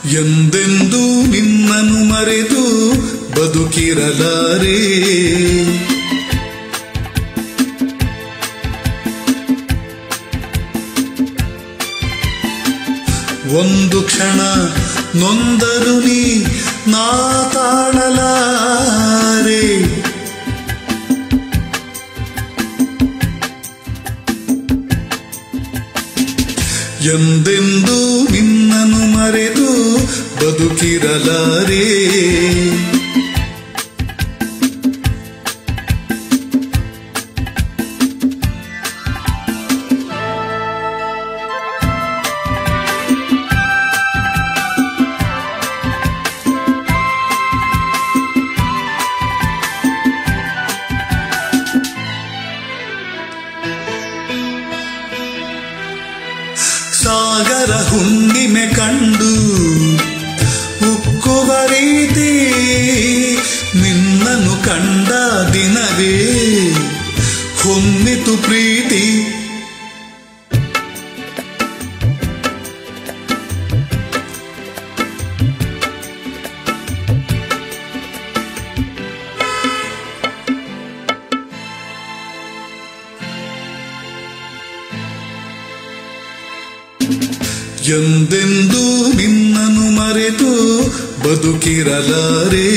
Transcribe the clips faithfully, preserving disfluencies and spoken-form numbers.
ಎಂದೆಂದೂ ನಿನ್ನನ್ನು ಮರೆತು ಬದುಕಿರಲಾರೆ. ಒಂದು ಕ್ಷಣ ನೊಂದರು ನೀ ನಾ ತಾಳಲಾರೆ. ಎಂದೆಂದೂ ನಿನ್ನನ್ನು ಮರೆತು ಬದುಕಿರಲಾರೆ. ಸಾಗರ ಹುಣ್ಣಿಮೆ ಕಂಡು ಉಕ್ಕುವ ರೀತಿ ನಿನ್ನನ್ನು ಕಂಡ ದಿನವೇ ಹೊಮ್ಮಿತು ಪ್ರೀತಿ. ಎಂದೆಂದೂ ನಿನ್ನನ್ನು ಮರೆತು ಬದುಕಿರಲಾರೆ.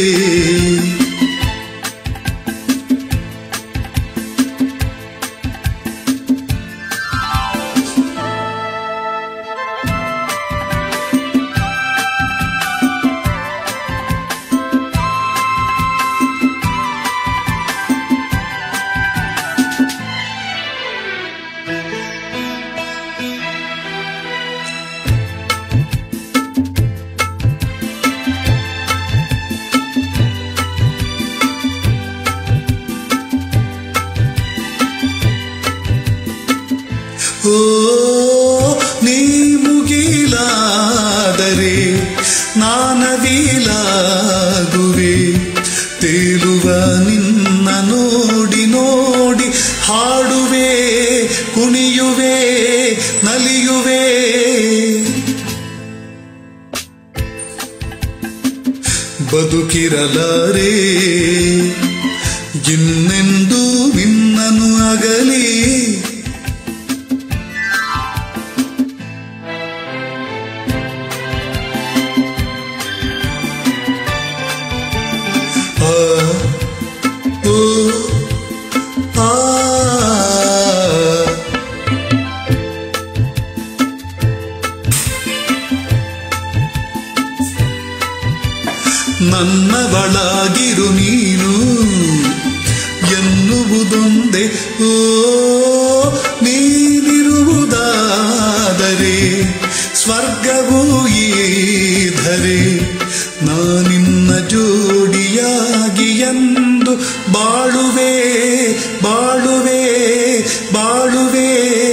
ಓ ನೀ ಮುಗಿಲಾದರೆ ನಾನವಿಲಾಗುವೆ. ತೇಲುವ ನಿನ್ನ ನೋಡಿ ನೋಡಿ ಹಾಡುವೆ, ಕುಣಿಯುವೆ, ನಲಿಯುವೆ. ಬದುಕಿರಲಾರೆ ಇನ್ನೆಂದೂ ನಿನ್ನನ್ನು ಅಗಲಿ. ನನ್ನವಳಾಗಿರು ನೀನು ಎನ್ನುವುದೊಂದೇ. ಓ ನೀನಿರುವುದಾದರೆ ಸ್ವರ್ಗವೂ ಈಧರೆ ನಾನಿನ್ನ ಜೋಡಿಯಾಗಿ ಎಂದು ಬಾಳುವೆ ಬಾಳುವೆ ಬಾಳುವೆ.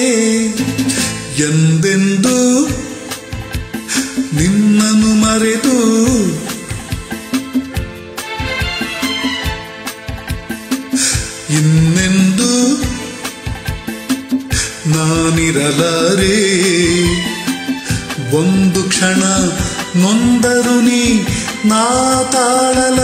ಎಂದೆಂದೂ ನಿನ್ನನ್ನು ಮರೆತು ಇನ್ನೆಂದೂ ನಾನಿರಲಾರೆ. ಒಂದು ಕ್ಷಣ ನೊಂದರು ನೀ ನಾ ತಾಳಲಾರೆ.